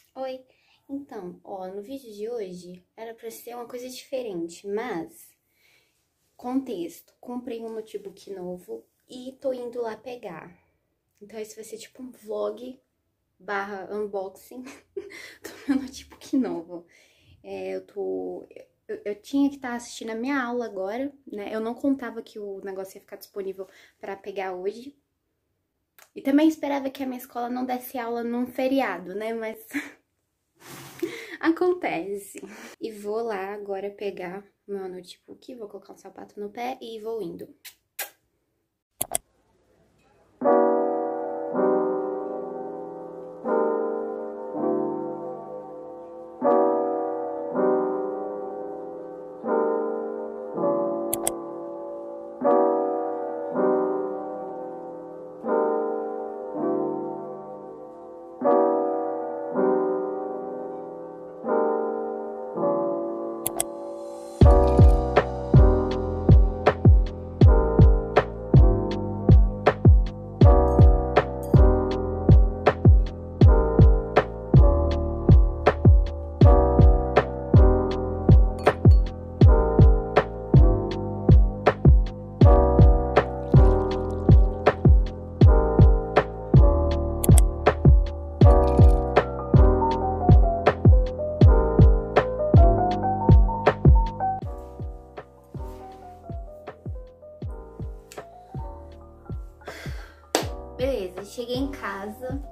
Oi, então, ó, no vídeo de hoje era pra ser uma coisa diferente, mas, contexto, comprei um notebook novo e tô indo lá pegar. Então esse vai ser tipo um vlog barra unboxing do meu notebook novo. Eu tinha que estar assistindo a minha aula agora, né? Eu não contava que o negócio ia ficar disponível pra pegar hoje. E também esperava que a minha escola não desse aula num feriado, né? Mas acontece. E vou lá agora pegar meu notebook, vou colocar um sapato no pé e vou indo. Beleza, cheguei em casa.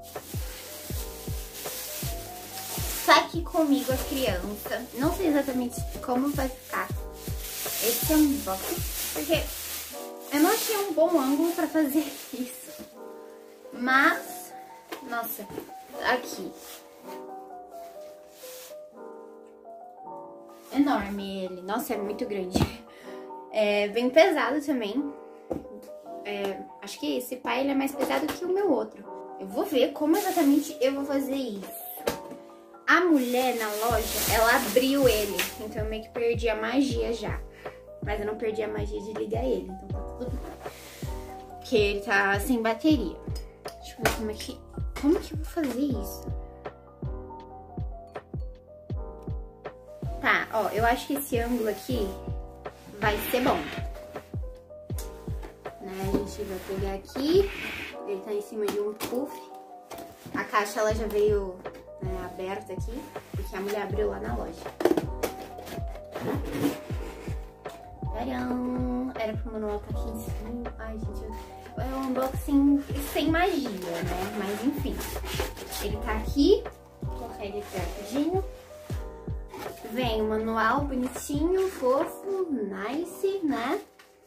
Tá aqui comigo a criança. Não sei exatamente como vai ficar esse unboxing, porque eu não achei um bom ângulo pra fazer isso. Mas, nossa, aqui. Enorme ele. Nossa, é muito grande. É bem pesado também. Acho que esse pai ele é mais pesado que o meu outro. Eu vou ver como exatamente eu vou fazer isso. A mulher na loja, ela abriu ele, então eu meio que perdi a magia já. Mas eu não perdi a magia de ligar ele, então tá tudo bem. Porque ele tá sem bateria. Deixa eu ver como que eu vou fazer isso. Tá, ó, eu acho que esse ângulo aqui vai ser bom. A gente vai pegar aqui, ele tá em cima de um puff. A caixa ela já veio, né, aberta aqui, porque a mulher abriu lá na loja. Tcharam! Era pro manual tá aqui em cima. Ai, gente, é um unboxing sem magia, né? Mas enfim, ele tá aqui. Vou colocar ele aqui rapidinho. Vem o manual bonitinho, fofo, nice, né?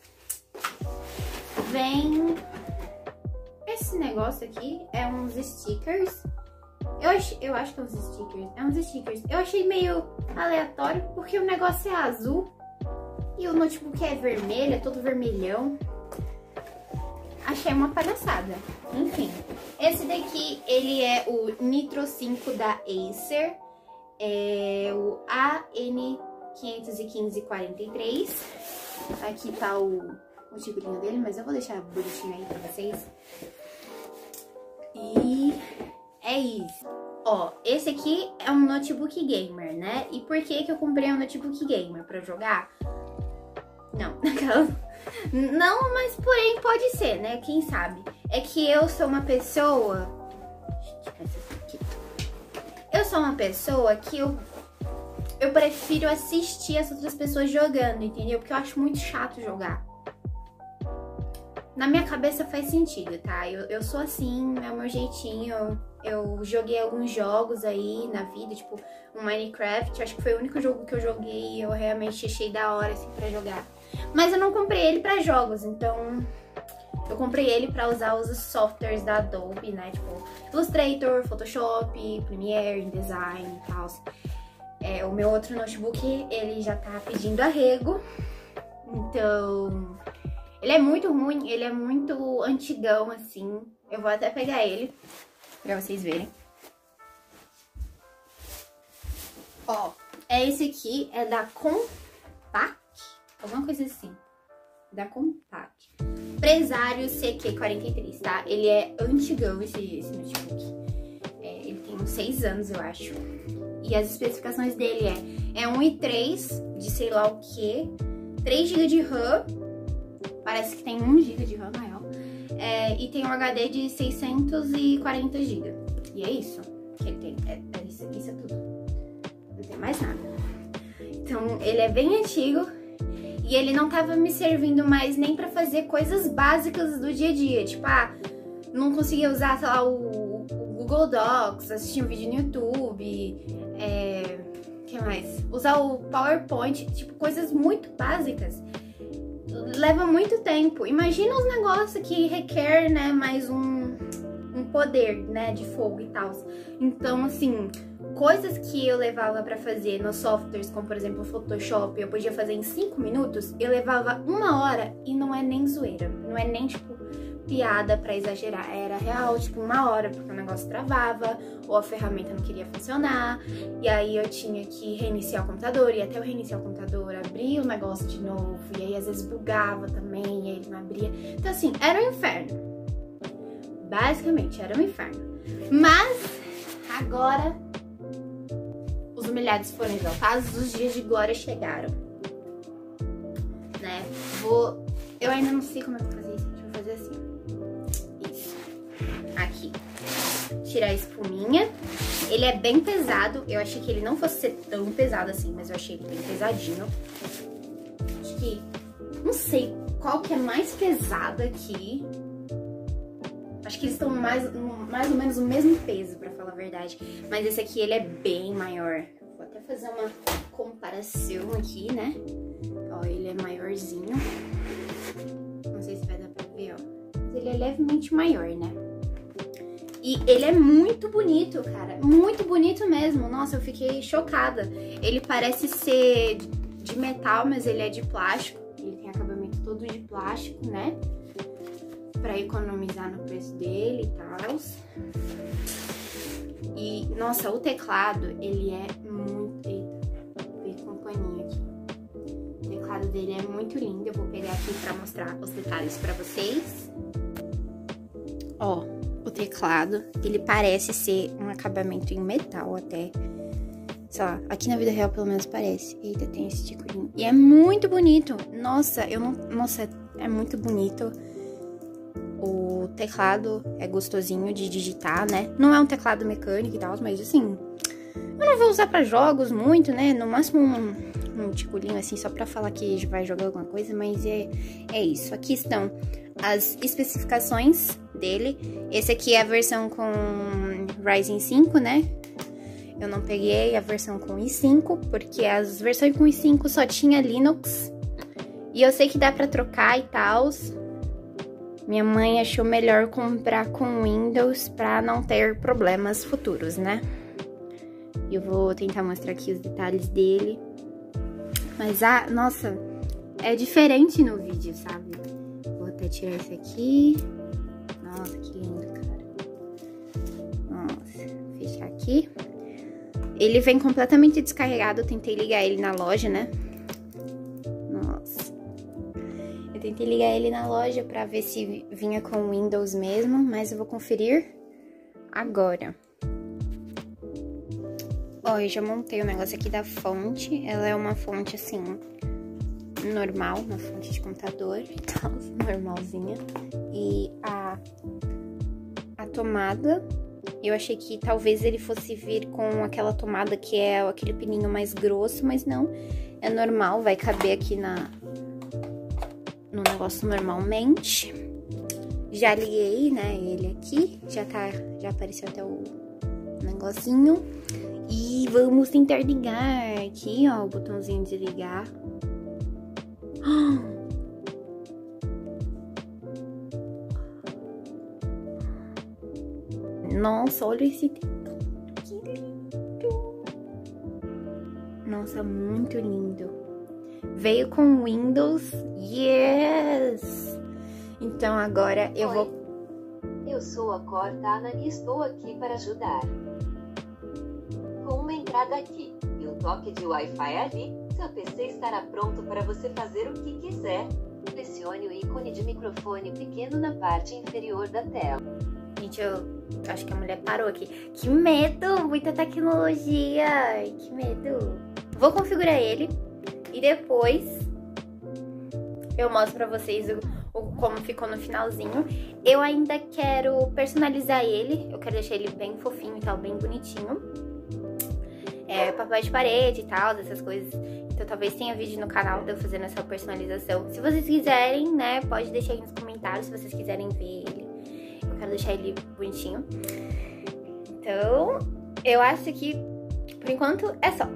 Vem esse negócio aqui, é uns stickers. Eu acho que é uns stickers. É uns stickers. Eu achei meio aleatório, porque o negócio é azul e o notebook é vermelho, é todo vermelhão. Achei uma palhaçada. Enfim, esse daqui, ele é o Nitro 5 da Acer. É o AN51543. Aqui tá o tigolinho dele, mas eu vou deixar bonitinho aí pra vocês. E é isso. Ó, esse aqui é um notebook gamer, né? E por que que eu comprei um notebook gamer? Pra jogar? Não, não, mas porém pode ser, né? Quem sabe? É que eu sou uma pessoa... Eu sou uma pessoa que eu prefiro assistir as outras pessoas jogando, entendeu? Porque eu acho muito chato jogar. Na minha cabeça faz sentido, tá? Eu sou assim, é o meu jeitinho. Eu joguei alguns jogos aí na vida, tipo um Minecraft. Acho que foi o único jogo que eu joguei e eu realmente achei da hora, assim, pra jogar. Mas eu não comprei ele pra jogos, então... Eu comprei ele pra usar os softwares da Adobe, né? Tipo, Illustrator, Photoshop, Premiere, InDesign e tal. O meu outro notebook, ele já tá pedindo arrego. Então... Ele é muito ruim, ele é muito antigão, assim. Eu vou até pegar ele pra vocês verem. Ó, esse aqui é da Compaq, alguma coisa assim. Da Compaq. Presário CQ43, tá? Ele é antigão, esse notebook. Ele tem uns 6 anos, eu acho. E as especificações dele é 1.3 de sei lá o que, 3 GB de RAM, parece que tem 1 GB de RAM, na real, e tem um HD de 640 GB. E é isso que ele tem, isso é tudo. Não tem mais nada. Então, ele é bem antigo e ele não tava me servindo mais nem pra fazer coisas básicas do dia a dia. Tipo, não conseguia usar, sei lá, o Google Docs, assistir um vídeo no YouTube, que mais? Usar o PowerPoint, tipo, coisas muito básicas. Leva muito tempo. Imagina os negócios que requer, né, mais um poder, né, de fogo e tal. Então, assim, coisas que eu levava pra fazer nos softwares, como por exemplo o Photoshop, eu podia fazer em 5 minutos, eu levava 1 hora e não é nem zoeira. Não é nem, tipo, piada pra exagerar. Era real, tipo, 1 hora, porque o negócio travava, ou a ferramenta não queria funcionar, e aí eu tinha que reiniciar o computador, e até eu reiniciar o computador, abria o negócio de novo, e aí às vezes bugava também, e aí ele não abria. Então, assim, era um inferno. Basicamente, era um inferno. Mas, agora, os humilhados foram exaltados, os dias de glória chegaram. Né? Eu ainda não sei como eu vou fazer isso. Deixa eu fazer assim. Isso. Aqui. Tirar a espuminha. Ele é bem pesado. Eu achei que ele não fosse ser tão pesado assim, mas eu achei ele bem pesadinho. Acho que... Não sei qual que é mais pesado aqui. Acho que eles estão mais ou menos o mesmo peso, pra falar a verdade. Mas esse aqui, ele é bem maior. Vou até fazer uma comparação aqui, né? Ó, ele é maiorzinho. Não sei se vai dar pra ver, ó. Mas ele é levemente maior, né? E ele é muito bonito, cara. Muito bonito mesmo. Nossa, eu fiquei chocada. Ele parece ser de metal, mas ele é de plástico. Ele tem acabamento todo de plástico, né? Pra economizar no preço dele e tal. E, nossa, o teclado, ele é muito... Eita, veio com um paninho aqui. O teclado dele é muito lindo. Eu vou pegar aqui pra mostrar os detalhes pra vocês. Ó, o teclado, ele parece ser um acabamento em metal até. Sei lá, aqui na vida real pelo menos parece. Eita, tem esse ticolinho. E é muito bonito. Nossa, Nossa, é muito bonito. O teclado é gostosinho de digitar, né? Não é um teclado mecânico e tal, mas assim... Eu não vou usar pra jogos muito, né? No máximo um ticolinho assim, só pra falar que vai jogar alguma coisa, mas é isso. Aqui estão as especificações dele. Esse aqui é a versão com Ryzen 5, né? Eu não peguei a versão com i5, porque as versões com i5 só tinha Linux. E eu sei que dá pra trocar e tal. Minha mãe achou melhor comprar com Windows pra não ter problemas futuros, né? Eu vou tentar mostrar aqui os detalhes dele. Mas, nossa, é diferente no vídeo, sabe? Vou até tirar esse aqui. Nossa, que lindo, cara. Nossa, vou fechar aqui. Ele vem completamente descarregado. Eu tentei ligar ele na loja, né? Nossa. Eu tentei ligar ele na loja pra ver se vinha com Windows mesmo, mas eu vou conferir agora. Ó, eu já montei o negócio aqui da fonte. Ela é uma fonte, assim, normal, uma fonte de computador e tal, normalzinha. E a tomada, eu achei que talvez ele fosse vir com aquela tomada que é aquele pininho mais grosso, mas não, é normal, vai caber aqui no negócio normalmente. Já liguei, né, ele aqui, já apareceu até o negocinho. E vamos tentar ligar aqui, ó, o botãozinho de ligar. Nossa, olha esse teclado, que lindo! Nossa, muito lindo. Veio com Windows, yes! Então agora eu vou... Eu sou a Cortana e estou aqui para ajudar. Com uma entrada aqui e um toque de Wi-Fi ali, seu PC estará pronto para você fazer o que quiser. Pressione o ícone de microfone pequeno na parte inferior da tela. Gente, eu acho que a mulher parou aqui. Que medo! Muita tecnologia! Ai, que medo! Vou configurar ele e depois eu mostro pra vocês como ficou no finalzinho. Eu ainda quero personalizar ele. Eu quero deixar ele bem fofinho e tal, bem bonitinho. Papel de parede e tal, essas coisas. Então talvez tenha vídeo no canal de eu fazendo essa personalização. Se vocês quiserem, né, pode deixar aí nos comentários se vocês quiserem ver ele. Eu quero deixar ele bonitinho. Então, eu acho que, por enquanto, é só.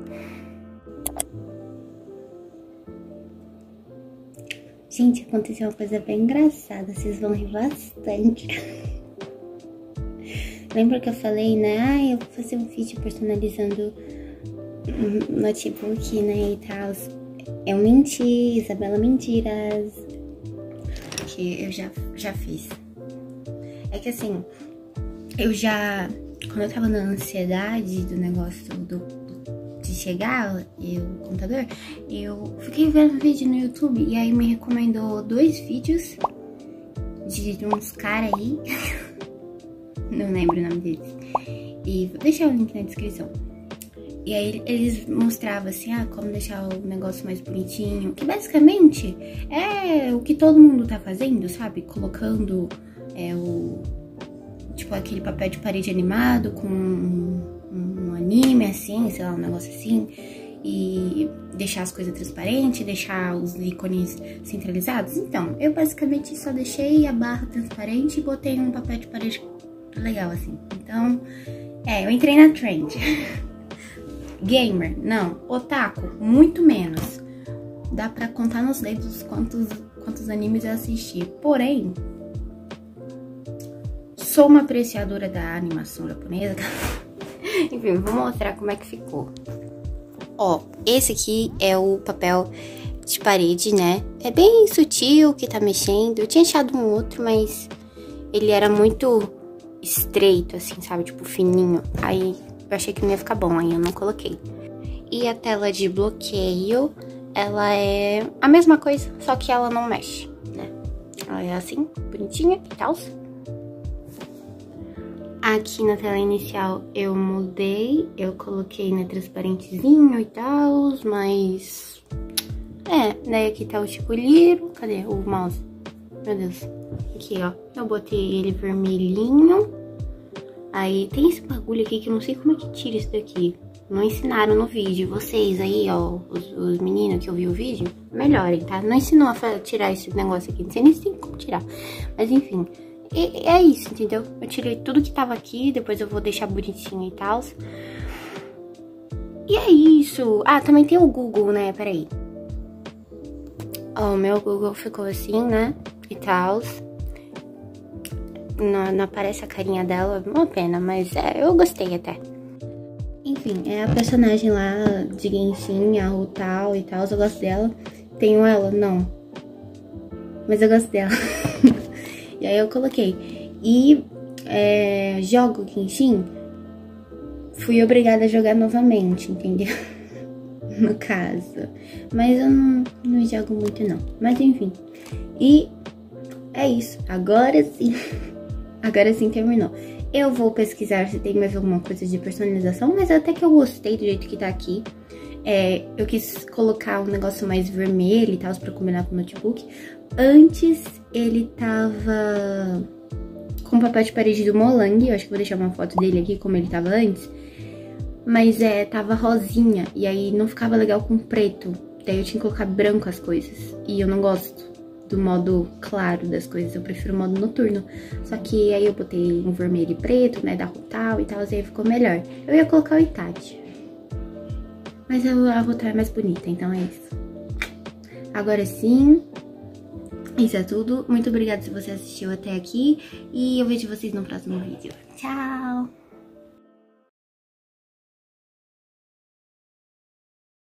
Gente, aconteceu uma coisa bem engraçada, vocês vão rir bastante. Lembra que eu falei, né? Eu vou fazer um vídeo personalizando um notebook, né, e tal. Eu menti, Isabela mentiras. Que eu já fiz. É que assim, quando eu tava na ansiedade do negócio de chegar o computador, eu fiquei vendo vídeo no YouTube e aí me recomendou 2 vídeos de uns caras aí. Não lembro o nome deles. E vou deixar o link na descrição. E aí eles mostravam assim, como deixar o negócio mais bonitinho. Que basicamente é o que todo mundo tá fazendo, sabe? Colocando tipo aquele papel de parede animado com um anime assim, sei lá, um negócio assim. E deixar as coisas transparentes, deixar os ícones centralizados. Então, eu basicamente só deixei a barra transparente e botei um papel de parede legal assim. Então, eu entrei na trend. Gamer, não. Otaku, muito menos. Dá pra contar nos dedos quantos animes eu assisti. Porém, sou uma apreciadora da animação japonesa. Enfim, vou mostrar como é que ficou. Ó, esse aqui é o papel de parede, né? É bem sutil que tá mexendo. Eu tinha achado um outro, mas ele era muito estreito, assim, sabe? Tipo, fininho. Aí eu achei que não ia ficar bom, aí eu não coloquei. E a tela de bloqueio, ela é a mesma coisa, só que ela não mexe, né? Ela é assim, bonitinha e tal. Aqui na tela inicial eu mudei, eu coloquei, né, transparentezinho e tal, mas... daí aqui tá o Chico-Liro, cadê o mouse? Meu Deus. Aqui, ó, eu botei ele vermelhinho. Aí tem esse bagulho aqui que eu não sei como é que tira isso daqui. Não ensinaram no vídeo. Vocês aí, ó, os meninos que ouviram o vídeo, melhorem, tá? Não ensinou a tirar esse negócio aqui, não sei nem se tem como tirar. Mas enfim, é isso, entendeu? Eu tirei tudo que tava aqui, depois eu vou deixar bonitinho e tal. E é isso. Ah, também tem o Google, né? Peraí. Ó, o meu Google ficou assim, né? E tal. Não aparece a carinha dela, uma pena, mas eu gostei até. Enfim, é a personagem lá de Genshin, a Rutal e tal, eu gosto dela. Tenho ela? Não. Mas eu gosto dela. E aí eu coloquei. E jogo Genshin, fui obrigada a jogar novamente, entendeu? No caso. Mas eu não jogo muito não. Mas enfim. E é isso. Agora sim terminou. Eu vou pesquisar se tem mais alguma coisa de personalização, mas até que eu gostei do jeito que tá aqui. Eu quis colocar um negócio mais vermelho e tal, pra combinar com o notebook. Antes, ele tava com papel de parede do Molang. Eu acho que vou deixar uma foto dele aqui, como ele tava antes. Mas tava rosinha, e aí não ficava legal com preto. Daí eu tinha que colocar branco as coisas. E eu não gosto do modo claro das coisas, eu prefiro o modo noturno. Só que aí eu botei um vermelho e preto, né, da Rutal e tal, e aí ficou melhor. Eu ia colocar o Itachi, mas a Rutal é mais bonita, então é isso. Agora sim, isso é tudo. Muito obrigada se você assistiu até aqui, e eu vejo vocês no próximo vídeo. Tchau!